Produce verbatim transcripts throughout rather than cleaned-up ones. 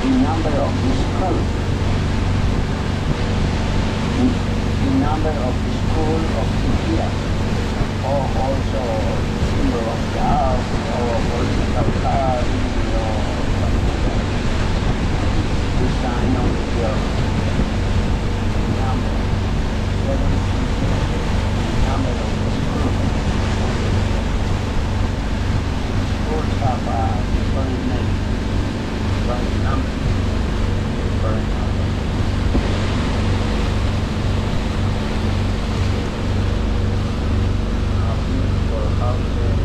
the number of the school. The, the number of the school of the year. Or also symbol of the house, or political party, or something like that. The sign of your number. Number of the school. Schools have a different name, different number, different number. How beautiful houses,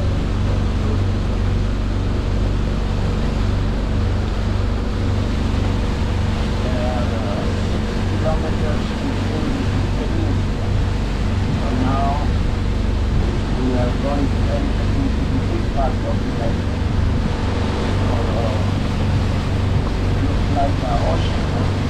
there are uh, six kilometers between the peninsula. So now we are going to enter into the big part of the lake. Or uh, looks like an ocean.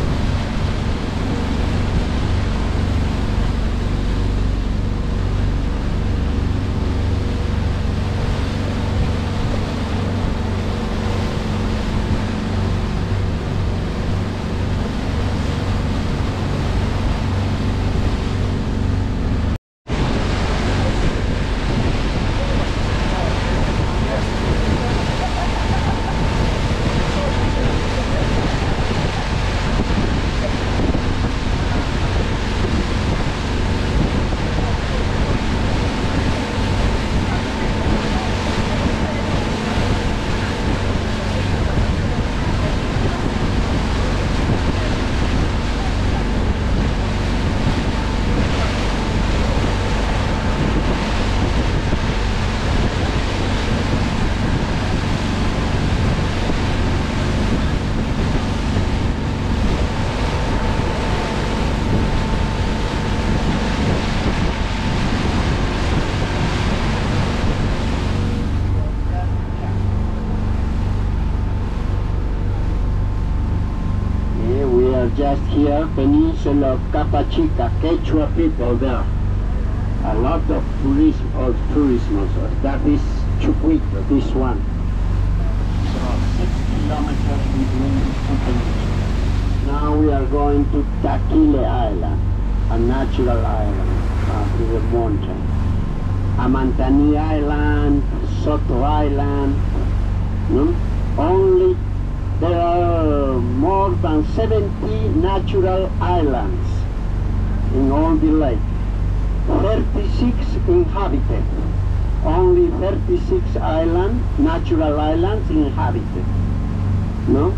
Just here, peninsula of Capachica, Quechua people there. A lot of tourism, of tourism also. That is Chucuito, this one. So six kilometers between the two peninsulas. Now we are going to Taquile Island, a natural island, uh, to the mountain. Amantani Island, Soto Island, no? Only there are more than seventy natural islands in all the lake. thirty-six inhabited. Only thirty-six islands, natural islands inhabited. No?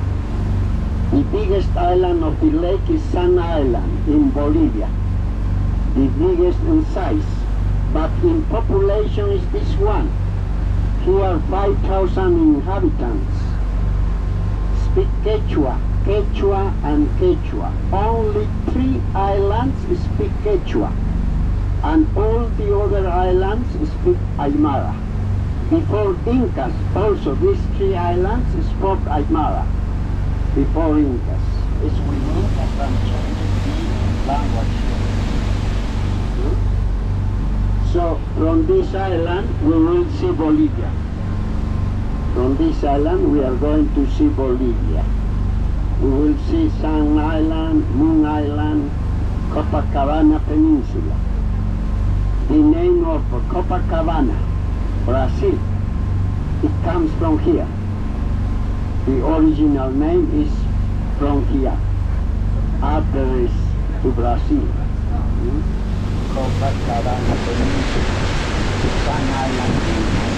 The biggest island of the lake is San Island in Bolivia. The biggest in size. But in population is this one. Here five thousand inhabitants. Speak Quechua, Quechua and Quechua. Only three islands speak Quechua, and all the other islands speak Aymara. Before Incas, also these three islands spoke Aymara. Before Incas. It's we Incas and changed the language. So from this island we will see Bolivia. From this island we are going to see Bolivia. We will see Sun Island, Moon Island, Copacabana Peninsula. The name of Copacabana, Brazil, it comes from here. The original name is from here. After is to Brazil. Hmm? Copacabana Peninsula, Sun Island.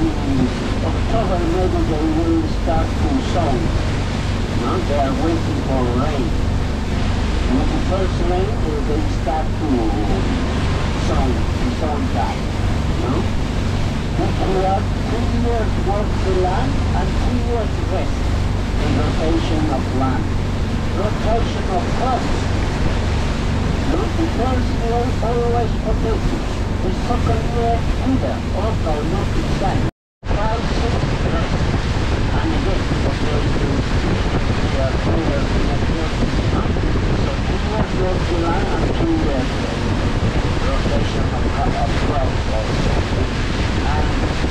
October maybe they will start to sow. No? They are waiting for rain. With the first rain, uh, they start to sow, to sow that. No? We are three years work the land and three years rest in rotation of land. Rotation of crops. No? The first year always potatoes. The second year either, also not the same. Calcium rest. And again, potato, we are two years next year. No? So three years work the land and two years rotation of, of crops also. And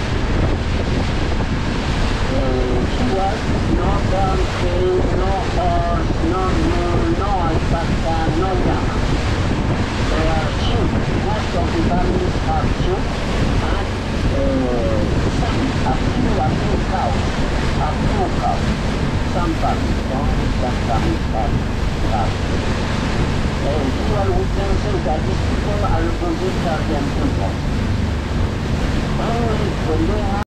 here, no donkey, no horse, no mule, no alpaca, no llama. They are sheep. Most of the families are sheep and uh, some, a few, a few cows, a few cows. Some families, only some families have cows. Uh, here we can say that these people are vegetarian people. Only when they have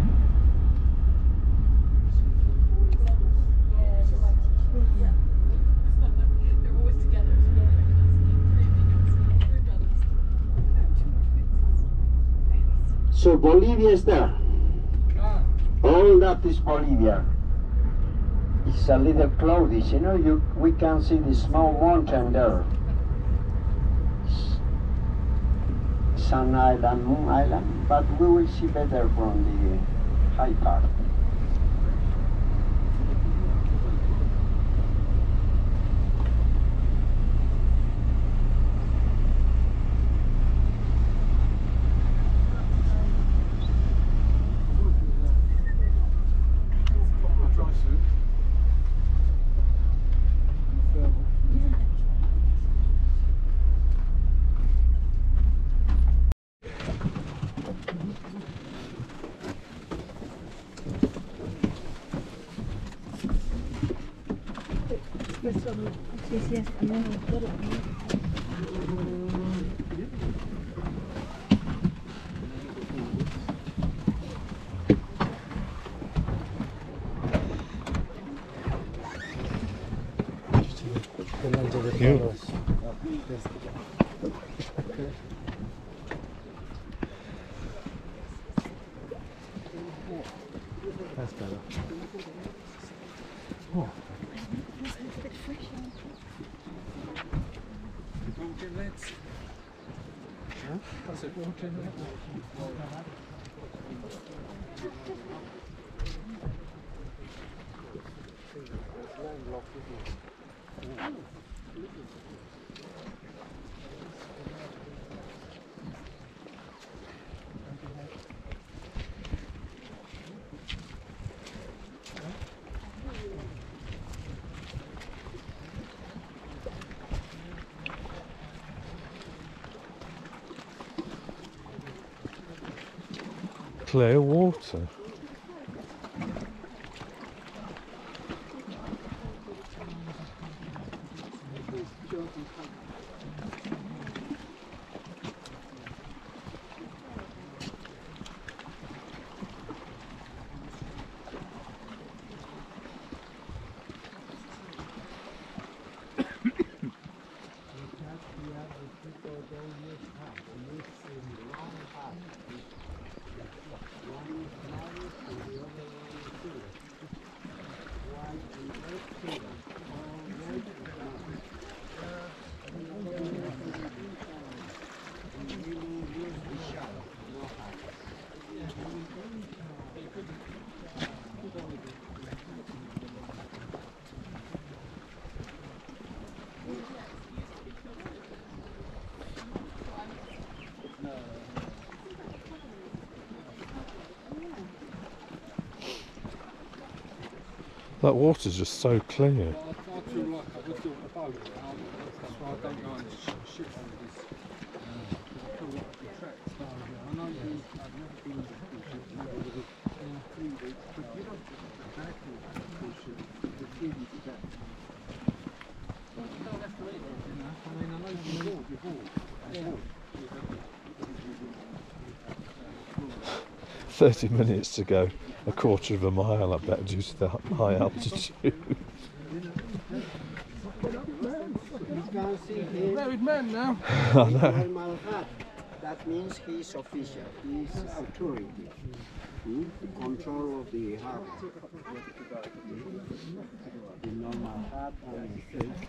So Bolivia is there. Ah. All that is Bolivia. It's a little cloudy, you know, you, we can see the small mountain there. Sun Island, Moon Island, but we will see better from the high part. Sí, sí, es bien. That's better. Oh. That's it. Clear water. That water's just so clear. thirty minutes to go a quarter of a mile, I bet, due to the high altitude. You can see him. Married man now. I know. Normal hat. That means he is official. He is authority. Hmm? The control of the heart. The normal hat and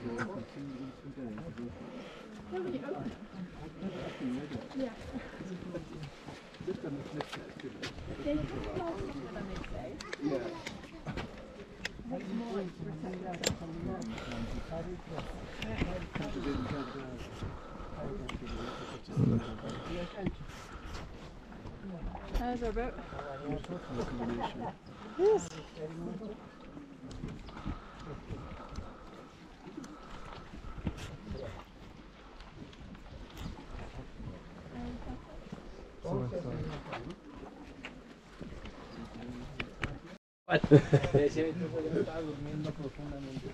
How's our boat? yes. Está durmiendo profundamente.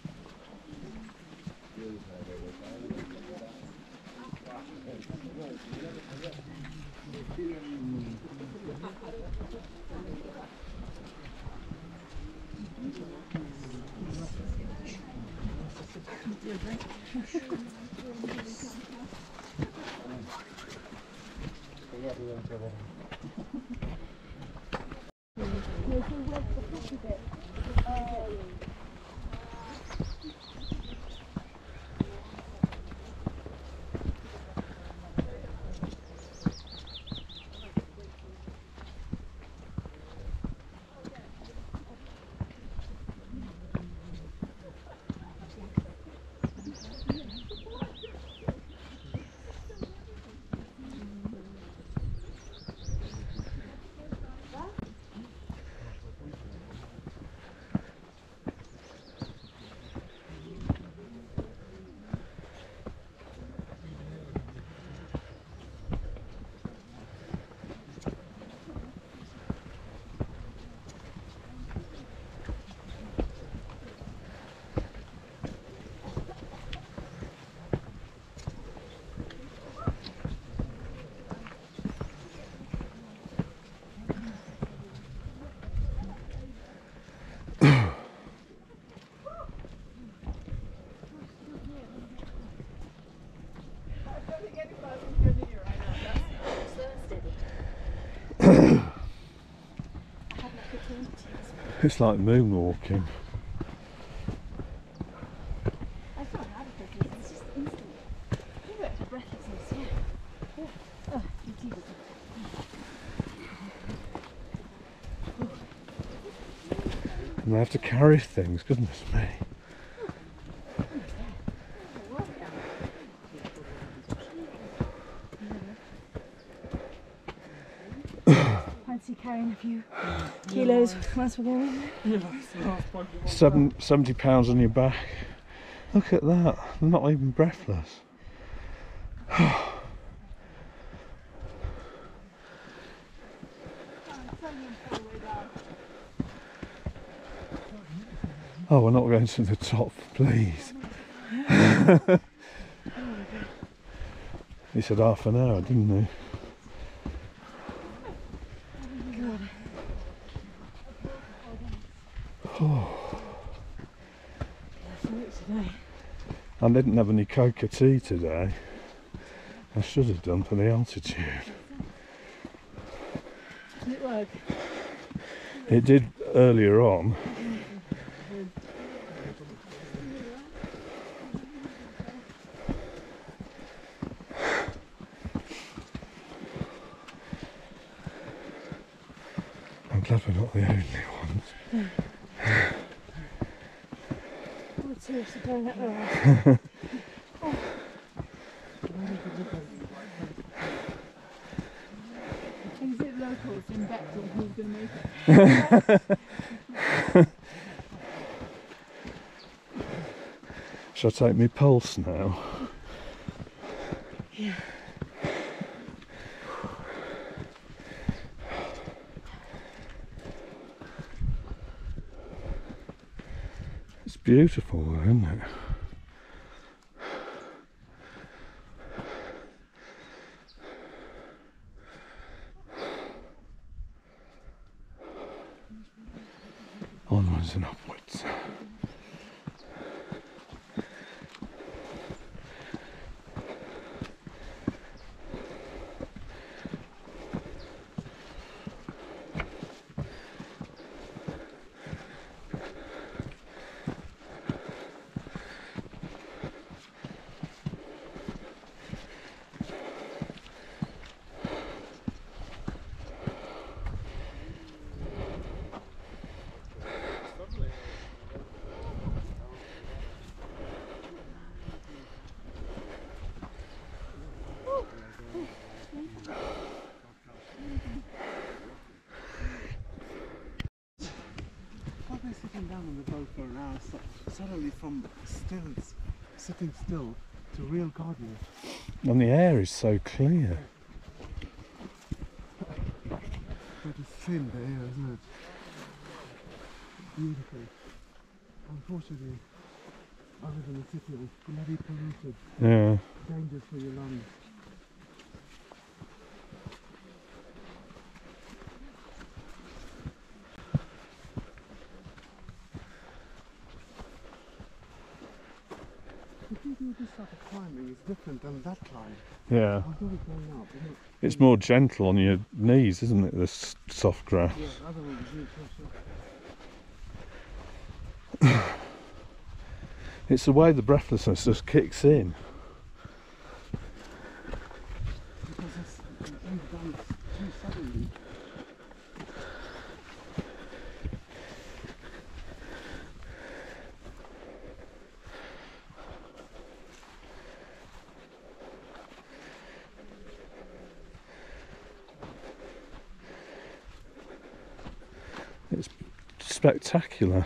It's like moonwalking. That's not an adequate, it's just instant. Give it breathlessness, yeah. Yeah. Oh, you see this. And they have to carry things, goodness me. Fancy carrying a few kilos once we're going. Seven, seventy pounds on your back. Look at that, they're not even breathless. Oh, we're not going to the top, please. He said half an hour, didn't he? I didn't have any coca tea today. I should have done for the altitude. Did it work? It did earlier on. I'm glad we're not the only ones. I'm seriously going that way. Oh. Is it locals in Bechtel who's going to make it? Shall I take my pulse now? Yeah. It's beautiful, isn't it? Onwards and upwards. I've been sitting down on the boat for an hour, so suddenly from still, sitting still to real gardening. And the air is so clear. But it's thin, the air, isn't it? Beautiful. Unfortunately, I live in a city that's bloody polluted. Yeah. Dangerous for your lungs. If you do this type of climbing, it's different than that climb. Yeah. I thought it going up. Isn't it? It's more gentle on your knees, isn't it, this soft grass? Yeah, otherwise it's sure. It's the way the breathlessness just kicks in. Because it's, you've done it too suddenly. It's spectacular.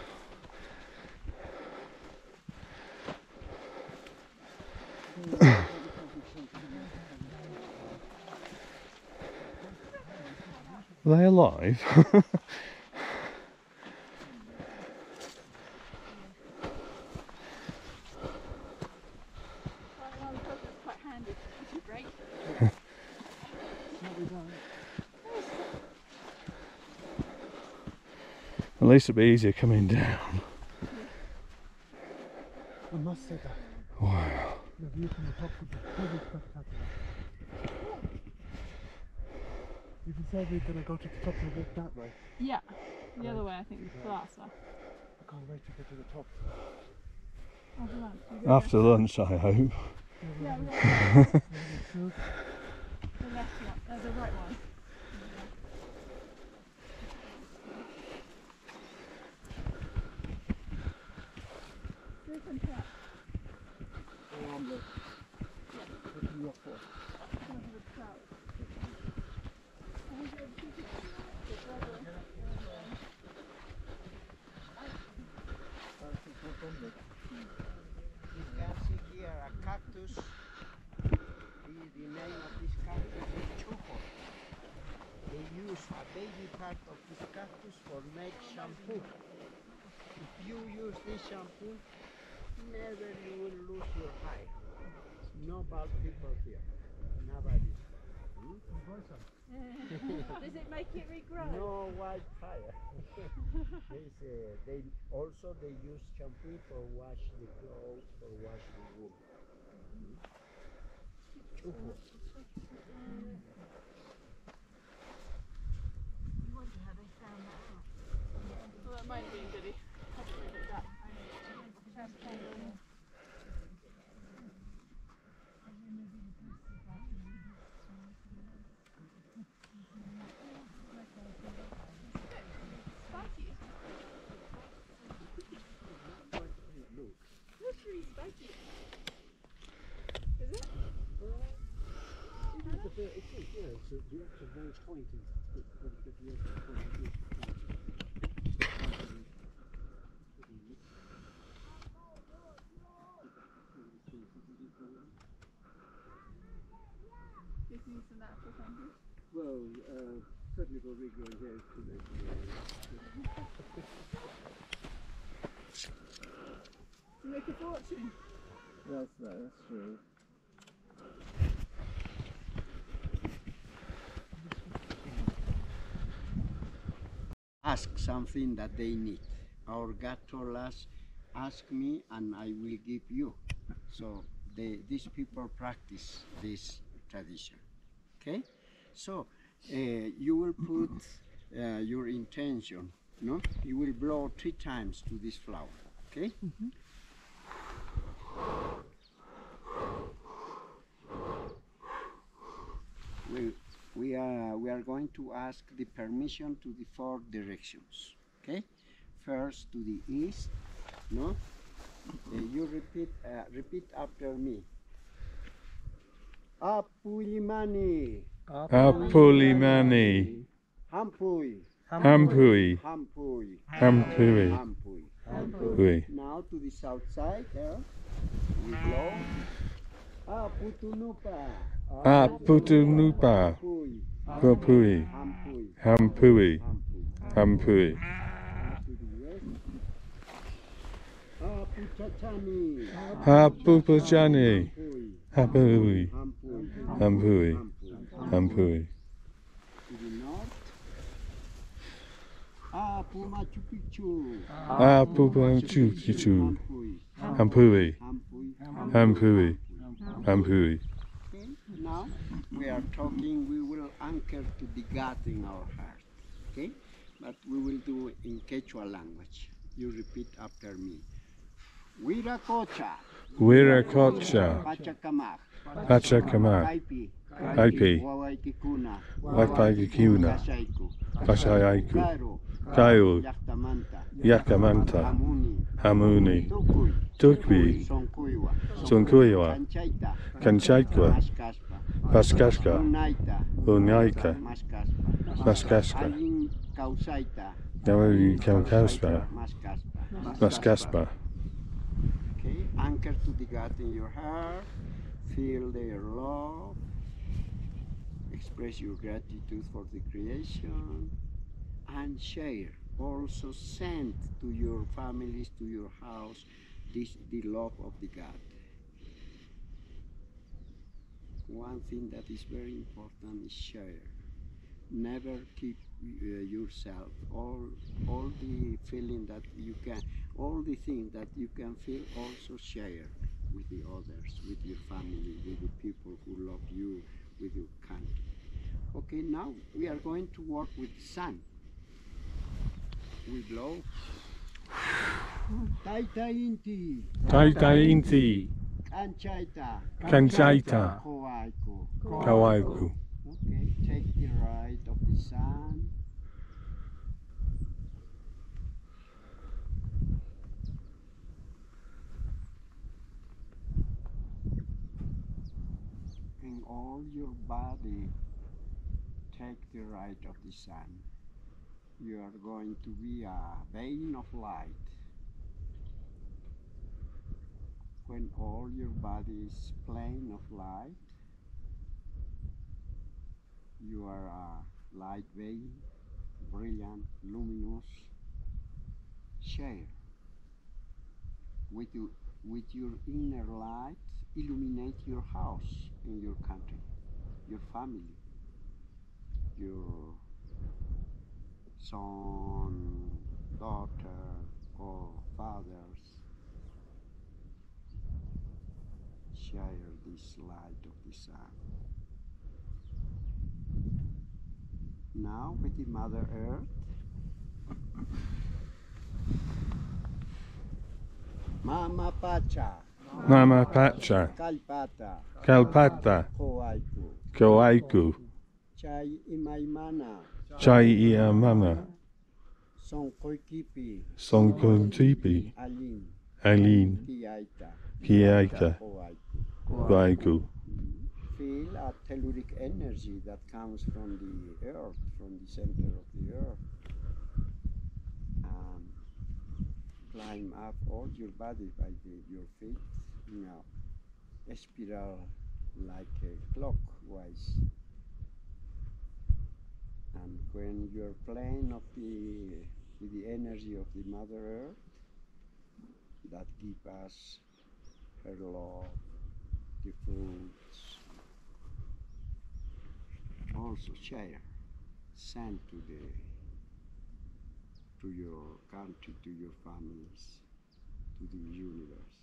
Are they alive? Quite handy, which is great. At least it'll be easier coming down. I must say that. Wow. The view from the top would be pretty spectacular. If you said we're going to go to the top and walk that way, Yeah, the other way I think is faster. I can't wait to get to the top. After lunch. we go After lunch, I hope. Yeah, we go Maybe two. the left one, uh, the right one. Different track. Around the looking up for. You can see here a cactus. The, the name of this cactus is chujo. They use a baby part of this cactus for make shampoo. If you use this shampoo, never you will lose your hair. No bald people here. Nobody. Hmm? Does it make it regrow? No white fire. There's, uh, they also they use shampoo for wash the clothes, for wash the wool. Chujo. Well, that might have been goody. Looks really spiky. Is it? It is, yeah, it's a, it's a very pointy, it's very good year for pointy. Is he using that for something? Well, uh, certainly for regrowing hair is too late. You make a fortune. That's, that's true. Ask something that they need. our God told us, ask me and I will give you. So they, these people practice this tradition. Okay? So uh, you will put uh, your intention, no? You will blow three times to this flower, okay? Mm-hmm. We, we, are, we are going to ask the permission to the four directions, okay? First to the east, no? Uh, you repeat, uh, repeat after me. Apulimani. Apulimani. Hampui. Hampui. Hampui. Hampui. Hampui. Hampui. Now to the south side, there. We blow. Aputunupa. Aputunupa. Hampui. Papui. Hampui. Hampui. Hampui. Hampui. To the west. Aputachani. Hapupachani. Hampui. Hapui. Hampui. Hampui. Hampui. Hampui. To the north. Apu Machu Picchu. Apupachukichu. Hampui. Hampui. Hampui. Hampui. Hampui. Okay, now we are talking, we will anchor to the God in our heart. Okay, but we will do in Quechua language. You repeat after me. Wiracocha. Wiracocha. Pachacamac. Pachacamac. Kaipi. Kaipi. Wawaikikuna. Wapaikikuna. Kashaiku. Kashayaiku. Kairu. Kaiu. Yaktamanta. Yakamanta. Hamuni. Hamuni. Tukui. Tukwi. Sonkuiwa. Sonkuiwa. Kanchaita. Kanchaikwa. Maskaspa. Paskaska. Unaita. Unaika. Maskaspa. Maskaska. Ayin Kausaita. Yawi Kaukaspa. Maskaspa. Maskaspa. Okay, anchor to the God in your heart. Feel their love. Express your gratitude for the creation. And share. Also send to your families, to your house, this the love of the God. One thing that is very important is share. Never keep uh, yourself. All, all the feeling that you can, all the things that you can feel, also share with the others, with your family, with the people who love you, with your country. Okay, now we are going to work with sun. We blow. Taita inti. Taita inti. Kanchaita. Kanchaita. Kawaiku. Kawaiku. Okay, take the right of the sun. In all your body, take the right of the sun. You are going to be a vein of light. When all your body is plain of light, you are a light vein, brilliant, luminous. Share. With, you, with your inner light, illuminate your house in your country, your family, your son, daughter, or fathers. Share this light of the sun. Now with the Mother Earth, Mama Pacha, Mama Pacha. Kalpata, Kalpata. Koaiku, Koaiku. Chai Imaimana, Chai Iamana. Sonkoikipi, Sonkontipi. Alin, Aileen. Kiaita, Kiaita. Koaiku. Koaiku. Feel a telluric energy that comes from the earth, from the center of the earth, and climb up all your body by the, your feet, you know, a spiral like a clockwise. And when you're playing of the, with the energy of the Mother Earth, that gives us her love, the fruits, also share, send to the to your country, to your families, to the universe.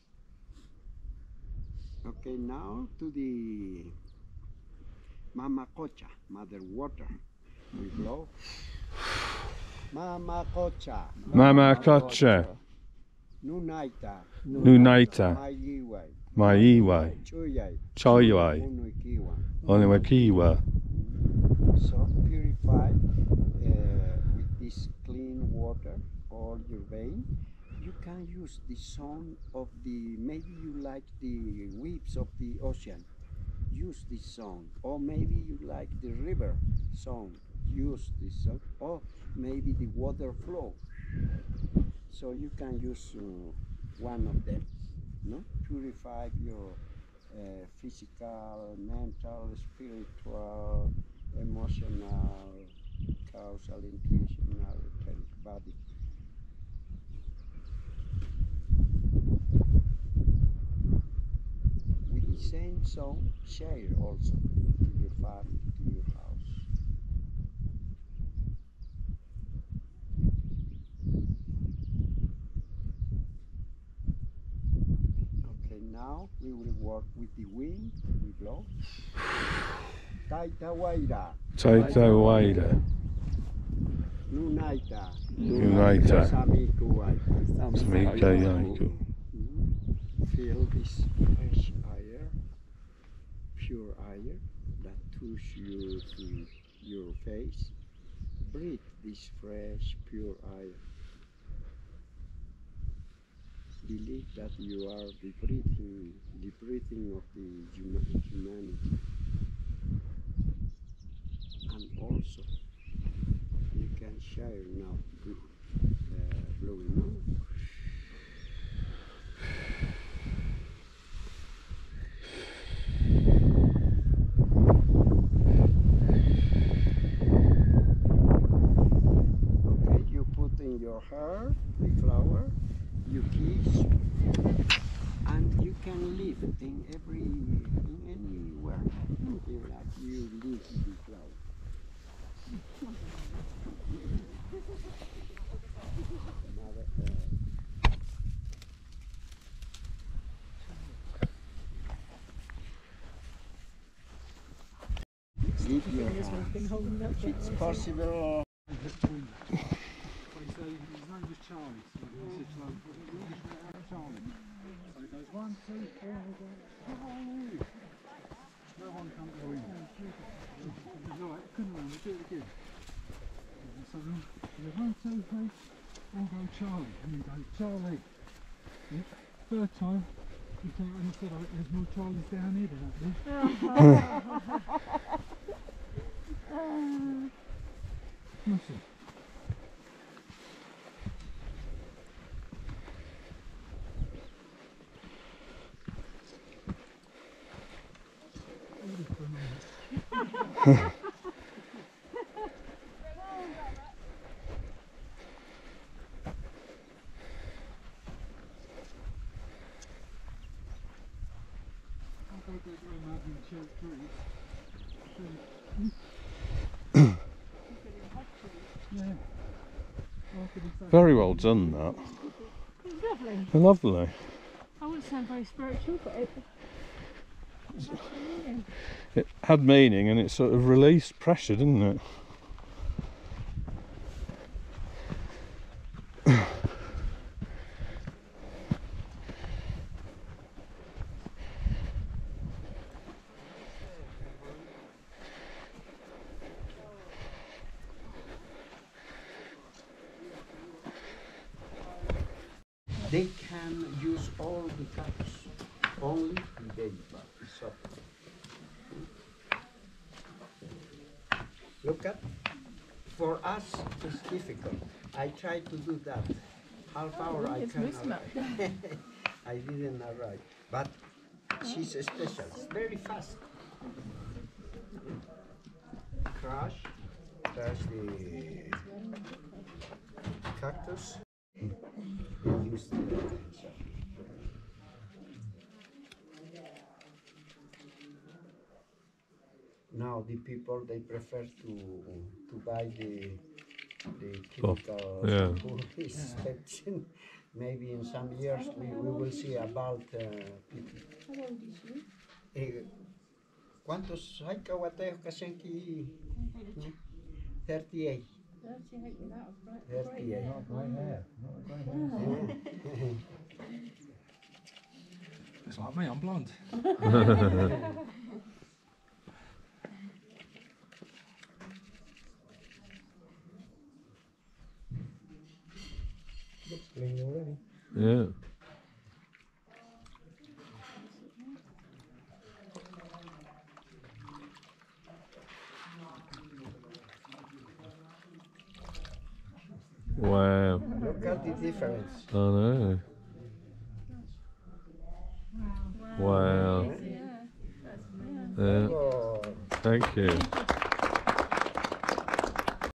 Okay, now to the Mama Cocha, Mother Water. We blow. Mama Cocha. Mama Kocha. Nunaita. Nunaita. Maiiwai. Maiiwai. Chuyai. Choiwai. Unuikiwa. Onewakiwa. So purify uh, with this clean water all your vein. You can use the sound of the, maybe you like the waves of the ocean. Use this sound. Or maybe you like the river sound. Use this sound. Or maybe the water flow. So you can use uh, one of them. No? Purify your uh, physical, mental, spiritual, emotional, causal, intuitional, body. With the same song, share also to your family, to your house. Okay, now we will work with the wind. We blow. Taita Waira. Taita Waida. Nunaita. Nunaita. Samiku Waita. Samika Yaiku. Feel this fresh air, pure air that touches you to your face. Breathe this fresh, pure air. Believe that you are the breathing, the breathing of the huma- humanity. And also, you can share now, uh, blowing now. Okay, you put in your hair the flower, you kiss, and you can live in every, in anywhere. You like you live the flower. Another, uh, leave your hand. If it's possible. So his name was Charlie, so he said like, Charlie. So he goes, one, two, four, Charlie. No one comes to him. He's alright, couldn't run, we'll do it again. And so he goes, one, two, three, all go Charlie. And he goes, Charlie. Yeah. Third time, he came and he said, oh, there's more Charlies down here than up there. Listen. Very well done, that. It's lovely. Lovely. I wouldn't sound very spiritual, but it. It had meaning and it sort of released pressure, didn't it? They can use all the cactus, only the baby part is soft. Look at, for us it's difficult. I tried to do that. Half hour I It's can Muslim. arrive. I didn't arrive, but she's special. It's very fast. Crush, crush the cactus. And use the now the people they prefer to to buy the the Oh, chemical yeah. sample inspection. Maybe in some years we, we will see about uh, people. How old is she? Eh, ¿Cuántos hay caguateos que hacen aquí? thirty-eight. thirty-eight without a bright, thirty-eight. Not grey hair. Not grey hair. It's like me, I'm blonde. Looks clean already. Yeah. Wow. Look at the difference. I know. Wow. Yeah, that's amazing. Yeah. Oh. Thank you.